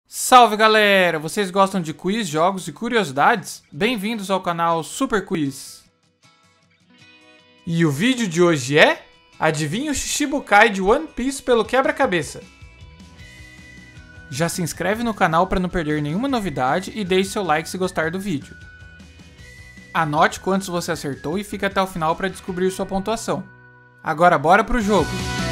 Salve galera! Vocês gostam de quiz, jogos e curiosidades? Bem-vindos ao canal Super Quiz! E o vídeo de hoje é... Adivinha o Shichibukai de One Piece pelo quebra-cabeça? Já se inscreve no canal para não perder nenhuma novidade e deixe seu like se gostar do vídeo. Anote quantos você acertou e fique até o final para descobrir sua pontuação. Agora bora pro jogo!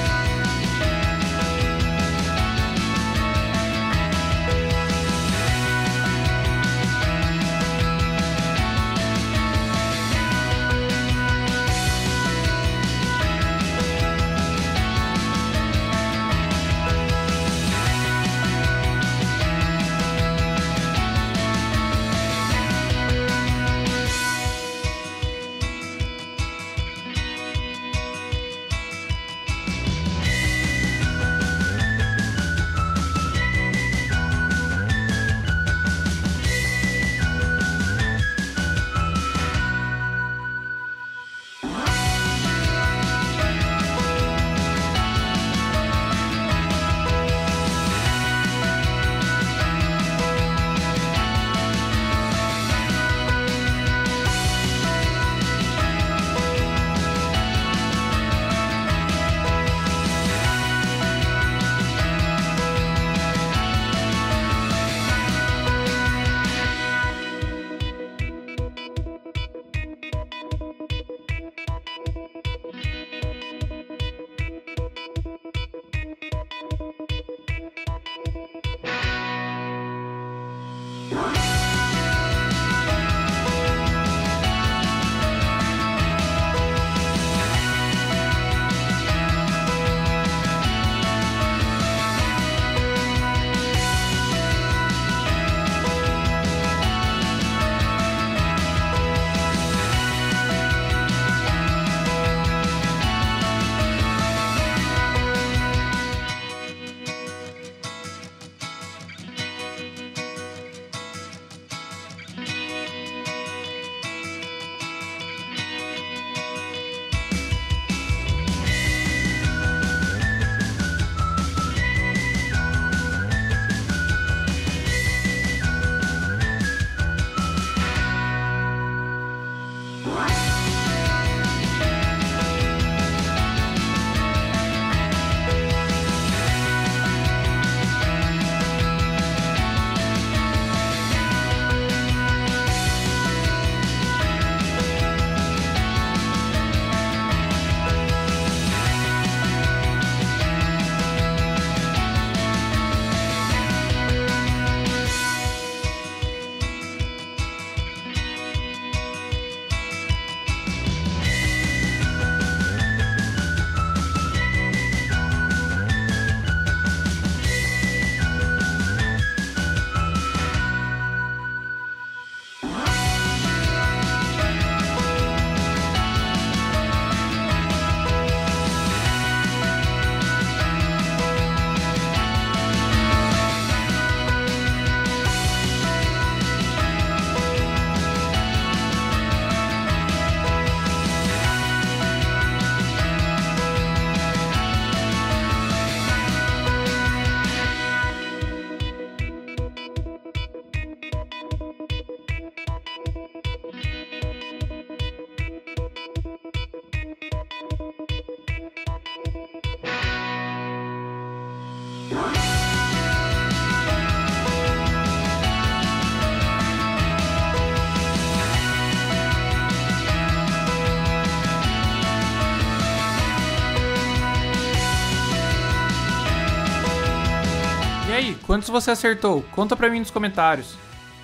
E aí, quantos você acertou? Conta pra mim nos comentários.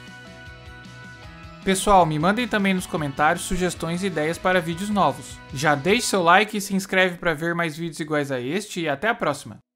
Pessoal, me mandem também nos comentários sugestões e ideias para vídeos novos. Já deixe seu like e se inscreve para ver mais vídeos iguais a este e até a próxima!